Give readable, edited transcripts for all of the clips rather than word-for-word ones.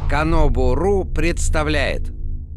Канобу.ру представляет.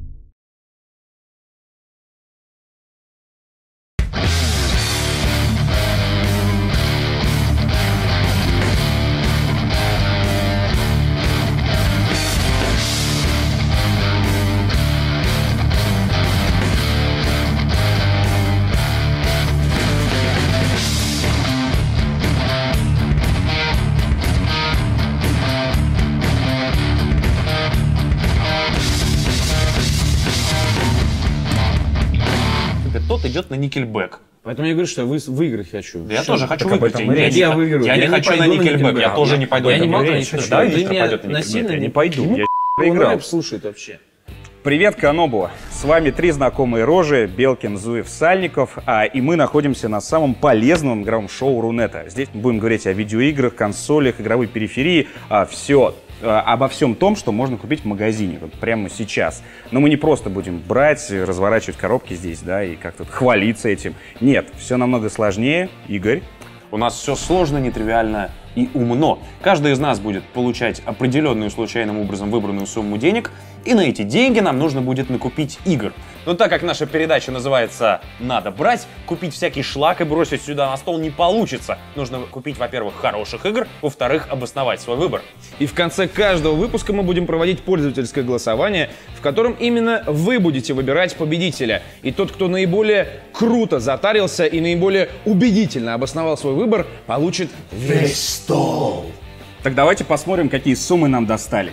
Тот идет на Никельбэк. Поэтому я говорю, что я выиграть хочу. Я тоже хочу выиграть. Я выиграю. Я не хочу на Никельбэк, я тоже не пойду. Я не могу, я не хочу. Да, Ты Виктор меня пойдет на Никельбэк. насильно Я не пойду, я проиграл. рэп слушает вообще. Привет, Канобу! С вами три знакомые рожи, Белкин, Зуев, Сальников, и мы находимся на самом полезном игровом шоу Рунета. Здесь мы будем говорить о видеоиграх, консолях, игровой периферии, обо всем том, что можно купить в магазине, вот прямо сейчас. Но мы не просто будем брать, разворачивать коробки здесь, да, и как-то хвалиться этим. Нет, все намного сложнее. Игорь? У нас все сложно, нетривиально и умно. Каждый из нас будет получать определенную случайным образом выбранную сумму денег, и на эти деньги нам нужно будет накупить игр. Но так как наша передача называется «Надо брать», купить всякий шлак и бросить сюда на стол не получится. Нужно купить, во-первых, хороших игр, во-вторых, обосновать свой выбор. И в конце каждого выпуска мы будем проводить пользовательское голосование, в котором именно вы будете выбирать победителя. И тот, кто наиболее круто затарился и наиболее убедительно обосновал свой выбор, получит весь стол. Так давайте посмотрим, какие суммы нам достались.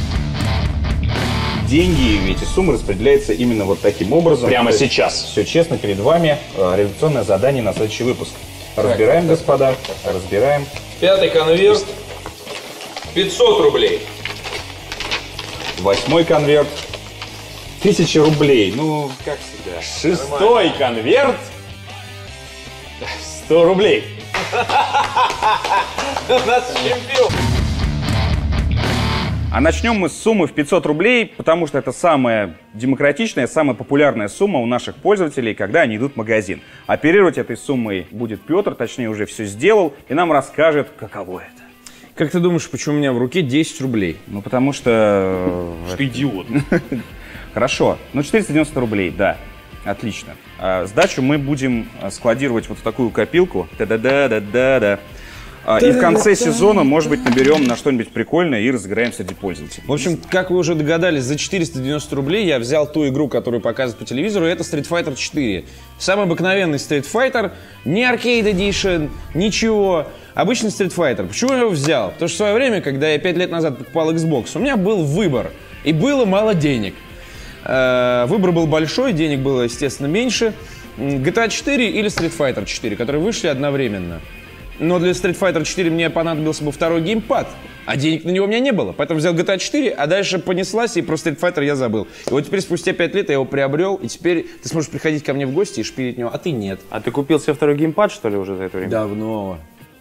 Деньги, эти суммы распределяются именно вот таким образом. Прямо сейчас. Все честно перед вами. Реализационное задание на следующий выпуск. Разбираем, господа, разбираем. Пятый конверт. 500 рублей. 8-й конверт. 1000 рублей. Ну, как всегда. 6-й конверт. 100 рублей. У нас чемпион. А начнем мы с суммы в 500 рублей, потому что это самая демократичная, самая популярная сумма у наших пользователей, когда они идут в магазин. Оперировать этой суммой будет Петр, точнее уже все сделал, и нам расскажет, каково это. Как ты думаешь, почему у меня в руке 10 рублей? Ну, потому что... Что идиот. Хорошо. Ну, 490 рублей, да. Отлично. Сдачу мы будем складировать вот в такую копилку. Да-да-да-да-да-да. И в конце сезона, может быть, наберем на что-нибудь прикольное и разыграем среди пользователей. В общем, как вы уже догадались, за 490 рублей я взял ту игру, которую показывают по телевизору, и это Street Fighter 4. Самый обыкновенный Street Fighter, не Arcade Edition, ничего. Обычный Street Fighter. Почему я его взял? Потому что в свое время, когда я 5 лет назад покупал Xbox, у меня был выбор, и было мало денег. Выбор был большой, денег было, естественно, меньше. GTA 4 или Street Fighter 4, которые вышли одновременно. Но для Street Fighter 4 мне понадобился бы второй геймпад, а денег на него у меня не было. Поэтому взял GTA 4, а дальше понеслась, и про Street Fighter я забыл. И вот теперь спустя 5 лет я его приобрел, и теперь ты сможешь приходить ко мне в гости и шпилить него, а ты нет. А ты купил себе второй геймпад, что ли, уже за это время? Давно.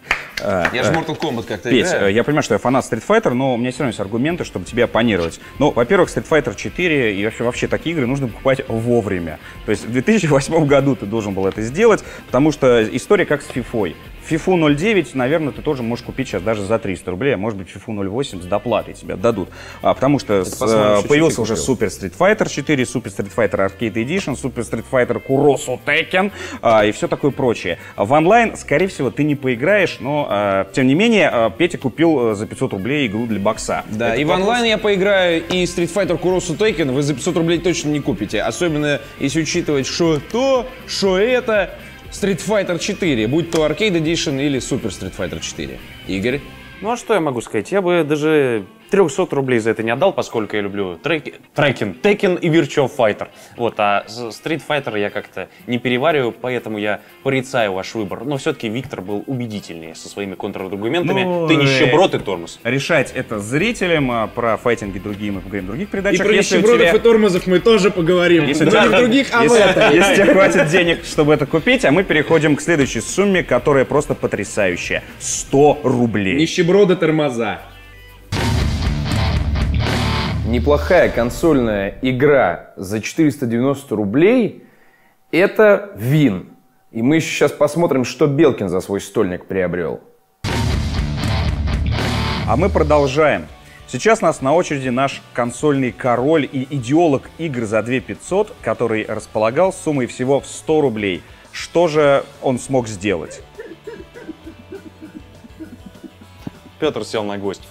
Я же Mortal Kombat как-то Петь, играю. я понимаю, что я фанат Street Fighter, но у меня все равно есть аргументы, чтобы тебя оппонировать. Ну, во-первых, Street Fighter 4 и вообще такие игры нужно покупать вовремя. То есть в 2008 году ты должен был это сделать, потому что история как с FIFA. FIFA 09, наверное, ты тоже можешь купить сейчас даже за 300 рублей, а может быть FIFA 08 с доплатой тебе отдадут. Потому что появился уже Super Street Fighter 4, Super Street Fighter Arcade Edition, Super Street Fighter Kurosu Tekken и все такое прочее. В онлайн, скорее всего, ты не поиграешь, но тем не менее Петя купил за 500 рублей игру для бокса. Да, и в онлайн я поиграю, и Street Fighter Kurosu Tekken вы за 500 рублей точно не купите. Особенно если учитывать, что то, что это... Street Fighter 4, будь то Arcade Edition или Super Street Fighter 4. Игорь? Ну а что я могу сказать? Я бы даже 300 рублей за это не отдал, поскольку я люблю Tekken и Virtua Fighter. Вот, а Street Fighter я как-то не перевариваю, поэтому я порицаю ваш выбор. Но все-таки Виктор был убедительнее со своими контраргументами. Ну, ты нищеброд и тормоз. Решать это зрителям, про файтинги другие мы поговорим в других И передачах. про нищебродов и тормозов мы тоже поговорим. Если Но не в других, а в этом. Если тебе хватит денег, чтобы это купить, а мы переходим к следующей сумме, которая просто потрясающая. 100 рублей. Нищеброды тормоза. Неплохая консольная игра за 490 рублей – это Вин. И мы еще сейчас посмотрим, что Белкин за свой стольник приобрел. А мы продолжаем. Сейчас у нас на очереди наш консольный король и идеолог игр за 2500, который располагал суммой всего в 100 рублей. Что же он смог сделать? Петр сел на гвоздь.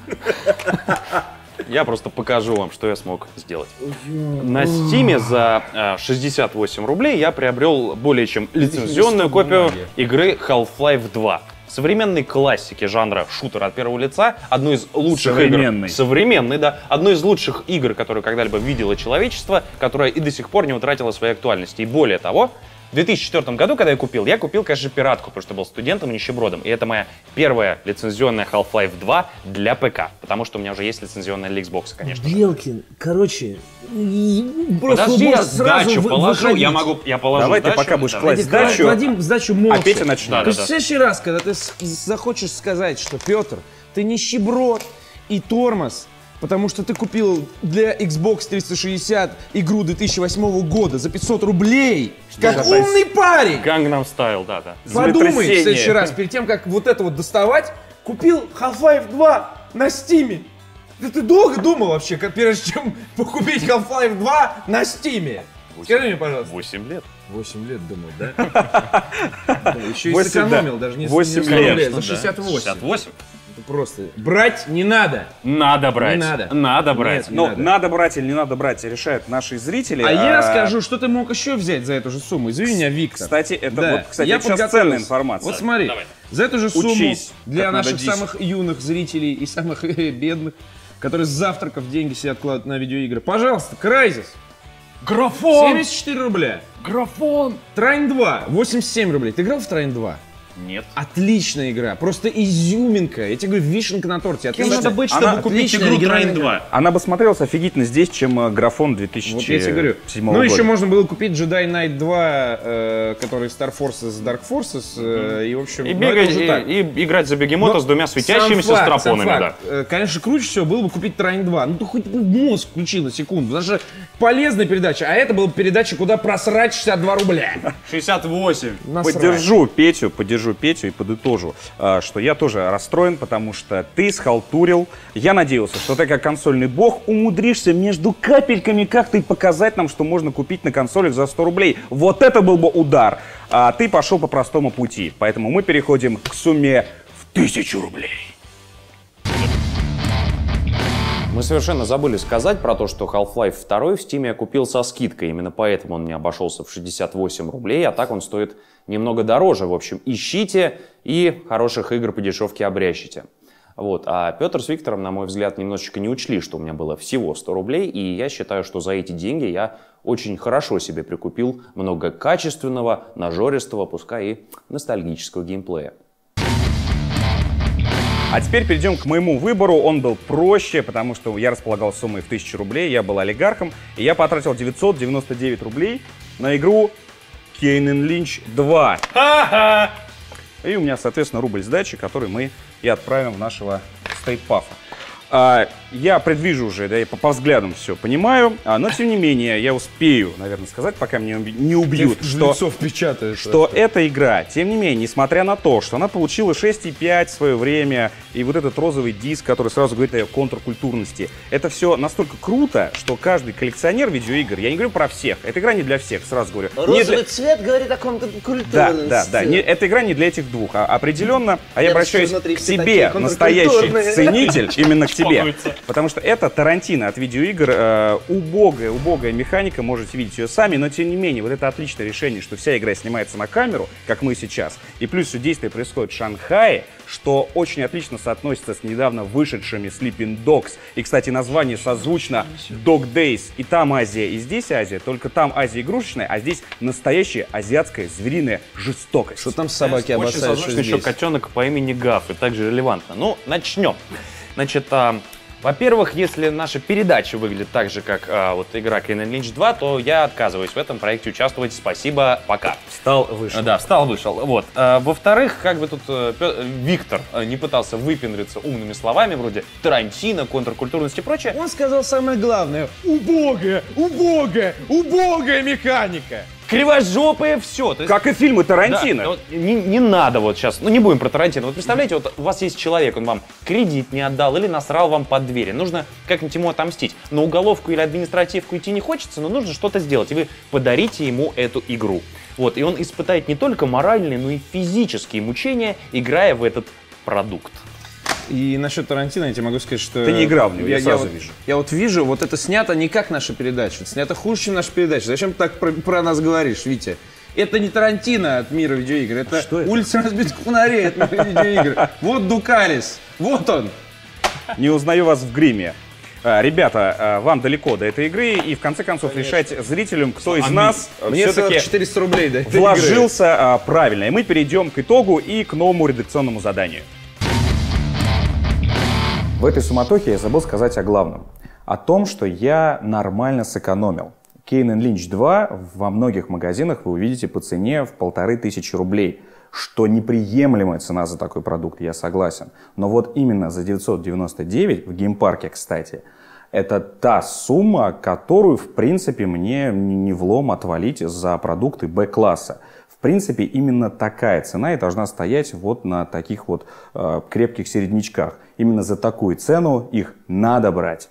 Я просто покажу вам, что я смог сделать. На Стиме за 68 рублей я приобрел более чем лицензионную копию игры Half-Life 2. Современной классики жанра шутер от первого лица, одной из лучших игр... Современный, да. Одной из лучших игр, которую когда-либо видело человечество, которая и до сих пор не утратила своей актуальности. И более того, в 2004 году, когда я купил, конечно, пиратку, потому что был студентом и нищебродом. И это моя первая лицензионная Half-Life 2 для ПК. Потому что у меня уже есть лицензионная для Xbox, конечно. Белкин, короче, просто подожди, я сразу сдачу положу. выходить. Я положу Давай сдачу. ты пока будешь Давай. класть сдачу, Вадим сдачу молча. а Петя начнет. Да. То есть в следующий раз, когда ты захочешь сказать, что, Петр, ты нищеброд и тормоз, потому что ты купил для Xbox 360 игру 2008 года за 500 рублей, как умный парень, Gangnam Style, да. подумай в Землетрясение. следующий раз, перед тем, как вот это вот доставать, купил Half-Life 2 на Стиме. Да ты долго думал вообще, прежде чем купить Half-Life 2 на Стиме? Скажи мне, пожалуйста. 8 лет. 8 лет думал, да? Еще и 8, сэкономил, да. даже не 8 100 рублей, лет. за 68. 68. Это просто. Брать не надо. Надо брать. Не надо. Надо брать. Нет, не Ну, надо. надо брать или не надо брать, решают наши зрители. А я скажу, что ты мог еще взять за эту же сумму. Извини меня, Виктор. Кстати, это Да. вот, кстати, Я это сейчас подготовился. ценная информация. Вот смотри, Давай. за эту же сумму Учись, для как надо наших диск. самых юных зрителей и самых бедных, которые с завтраков деньги себе откладывают на видеоигры. Пожалуйста, Crysis. Графон! 74 рубля. Графон! Трайн 2. 87 рублей. Ты играл в Трайн 2? Нет. Отличная игра, просто изюминка. Я тебе говорю, вишенка на торте. Кем Отличная. надо быть, Она чтобы купить отличная, игру оригинальная Train 2? Она бы смотрелась офигительно здесь, чем графон 2007 Вот я тебе говорю. Ну, года. еще можно было купить Jedi Knight 2, который Star Forces, Dark Forces, и, в общем, И ну, бегать, это уже так. и играть за бегемота Но с двумя светящимися сам факт, страпонами, сам да. факт. Конечно, круче всего было бы купить Трайн 2. Ну, ты хоть бы мозг включил на секунду. Потому что полезная передача, а это была передача, куда просрать 62 рубля. 68. Насрать. Поддержу Петю и подытожу, что я тоже расстроен, потому что ты схалтурил. Я надеялся, что ты как консольный бог умудришься между капельками как-то и показать нам, что можно купить на консолях за 100 рублей. Вот это был бы удар. А ты пошел по простому пути. Поэтому мы переходим к сумме в 1000 рублей. Мы совершенно забыли сказать про то, что Half-Life 2 в Steam я купил со скидкой. Именно поэтому он мне обошелся в 68 рублей, а так он стоит немного дороже. В общем, ищите и хороших игр по дешевке обрящите. Вот. А Петр с Виктором, на мой взгляд, немножечко не учли, что у меня было всего 100 рублей, и я считаю, что за эти деньги я очень хорошо себе прикупил много качественного, нажористого, пускай и ностальгического геймплея. А теперь перейдем к моему выбору. Он был проще, потому что я располагал суммой в 1000 рублей, я был олигархом, и я потратил 999 рублей на игру Кейн Линч 2. И у меня, соответственно, рубль сдачи, который мы и отправим в нашего стейт-пафа. Я предвижу уже, да, я по взглядам все понимаю, но тем не менее я успею, наверное, сказать, пока меня не убьют, что эта игра, тем не менее, несмотря на то, что она получила 6,5 в свое время, и вот этот розовый диск, который сразу говорит о контркультурности, это все настолько круто, что каждый коллекционер видеоигр, я не говорю про всех, эта игра не для всех, сразу говорю. Розовый цвет говорит о контркультурности. Да, эта игра не для этих двух, определенно, я Нет, обращаюсь что внутри к все тебе, такие настоящий контркультурные. ценитель, именно к тебе. Спокойся. Потому что это Тарантино от видеоигр. Убогая механика, можете видеть ее сами, но тем не менее, вот это отличное решение, что вся игра снимается на камеру, как мы сейчас, и плюс все действие происходит в Шанхае, что очень отлично соотносится с недавно вышедшими Sleeping Dogs. И, кстати, название созвучно Dog Days. И там Азия, и здесь Азия, только там Азия игрушечная, а здесь настоящая азиатская звериная жестокость. Что там собаки Очень обоссают, что созвучно еще здесь? котенок по имени Гав, и также релевантно. Ну, начнем. Значит, во-первых, если наша передача выглядит так же, как вот игра Кейн Линч 2, то я отказываюсь в этом проекте участвовать. Спасибо, пока. Встал, вышел. Да, встал, вышел. Вот. Во-вторых, как бы тут Виктор не пытался выпендриться умными словами, вроде Тарантино, контркультурность и прочее. Он сказал самое главное. Убогая механика. кривожопые, все. Как и фильмы Тарантино. Да, вот не надо вот сейчас, ну не будем про Тарантино. Вот представляете, вот у вас есть человек, он вам кредит не отдал или насрал вам под двери. Нужно как-нибудь ему отомстить. На уголовку или административку идти не хочется, но нужно что-то сделать. И вы подарите ему эту игру. Вот, и он испытает не только моральные, но и физические мучения, играя в этот продукт. И насчет Тарантино я тебе могу сказать, что... Ты не играл в него, я сразу вижу. Я вот вижу, вот это снято не как наша передача, это снято хуже, чем наша передача. Зачем ты так про нас говоришь, Витя? Это не Тарантино от мира видеоигр, это улица разбитых фонарей от мира видеоигр. Вот Дукалис, вот он. Не узнаю вас в гриме. Ребята, вам далеко до этой игры, и в конце концов решать зрителям, кто из нас Мне все-таки 400 рублей, да, вложился правильно. И мы перейдем к итогу и к новому редакционному заданию. В этой суматохе я забыл сказать о главном. О том, что я нормально сэкономил. Kane & Lynch 2 во многих магазинах вы увидите по цене в 1500 рублей. Что неприемлемая цена за такой продукт, я согласен. Но вот именно за 999 в геймпарке, кстати, это та сумма, которую, в принципе, мне не влом отвалить за продукты Б-класса. В принципе, именно такая цена и должна стоять вот на таких вот крепких середнячках. Именно за такую цену их надо брать.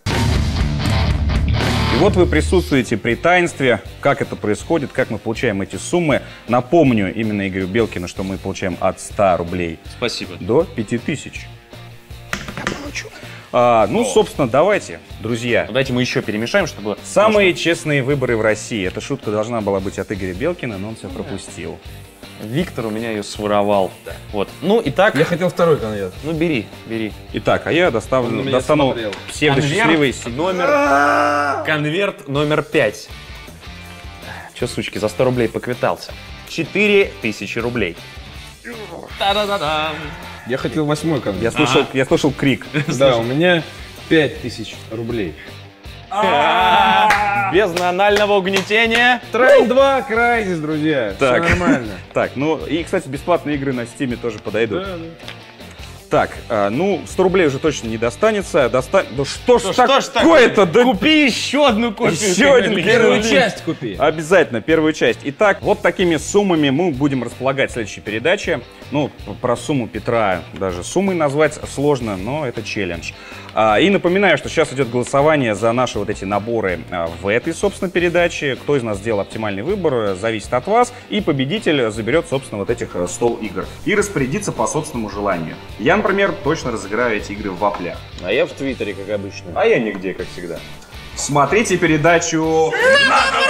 И вот вы присутствуете при таинстве, как это происходит, как мы получаем эти суммы. Напомню именно Игорю Белкину, что мы получаем от 100 рублей Спасибо. до 5000. Я получу. Ну, собственно, давайте, друзья. Давайте мы еще перемешаем, чтобы... Самые честные выборы в России. Эта шутка должна была быть от Игоря Белкина, но он все пропустил. Виктор у меня ее своровал. Да. Вот. Ну, итак... Я хотел второй конверт. Ну, бери. Итак, а я достану псевдосчастливый... Конверт номер 5. Че, сучки, за 100 рублей поквитался? 4000 рублей. Та-да-да-дам. Я хотел 8-й конверт. Я слышал крик. Да, у меня 5000 рублей. Без анального угнетения. Трайн 2, Крайзис, друзья. Так. Все нормально. Так, ну и, кстати, бесплатные игры на Стиме тоже подойдут. Да. Так, ну, 100 рублей уже точно не достанется. Да что ж такое-то? Да Купи еще одну копию. Еще один Первую часть купи. Обязательно, первую часть. Итак, вот такими суммами мы будем располагать в следующей передаче. Ну, про сумму Петра даже суммой назвать сложно, но это челлендж. И напоминаю, что сейчас идет голосование за наши вот эти наборы в этой, собственно, передаче. Кто из нас сделал оптимальный выбор, зависит от вас. И победитель заберет, собственно, вот этих 100 игр. И распорядится по собственному желанию. Я, например, точно разыграю эти игры в ваплях. А я в Твиттере, как обычно. А я нигде, как всегда. Смотрите передачу «Надо